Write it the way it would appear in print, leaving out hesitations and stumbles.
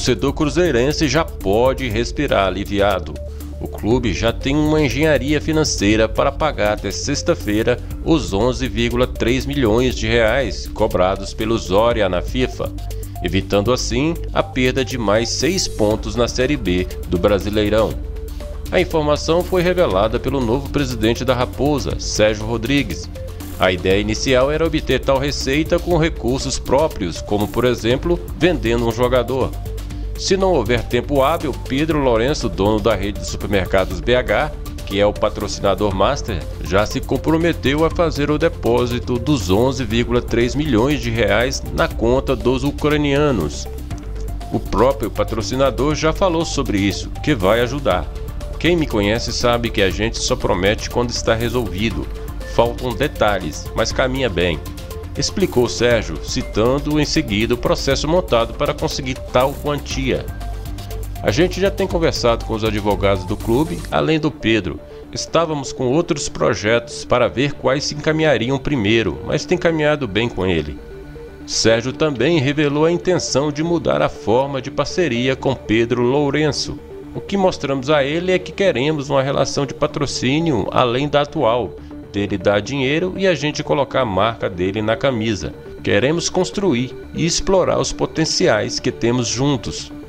torcedor cruzeirense já pode respirar aliviado. O clube já tem uma engenharia financeira para pagar até sexta-feira os 11,3 milhões de reais cobrados pelo Zorya na FIFA, evitando assim a perda de mais 6 pontos na Série B do Brasileirão. A informação foi revelada pelo novo presidente da Raposa, Sérgio Rodrigues. A ideia inicial era obter tal receita com recursos próprios, como por exemplo, vendendo um jogador. Se não houver tempo hábil, Pedro Lourenço, dono da rede de supermercados BH, que é o patrocinador master, já se comprometeu a fazer o depósito dos 11,3 milhões de reais na conta dos ucranianos. O próprio patrocinador já falou sobre isso, que vai ajudar. Quem me conhece sabe que a gente só promete quando está resolvido. Faltam detalhes, mas caminha bem, explicou Sérgio, citando em seguida o processo montado para conseguir tal quantia. A gente já tem conversado com os advogados do clube, além do Pedro. Estávamos com outros projetos para ver quais se encaminhariam primeiro, mas tem caminhado bem com ele. Sérgio também revelou a intenção de mudar a forma de parceria com Pedro Lourenço. O que mostramos a ele é que queremos uma relação de patrocínio além da atual, dele dar dinheiro e a gente colocar a marca dele na camisa. Queremos construir e explorar os potenciais que temos juntos.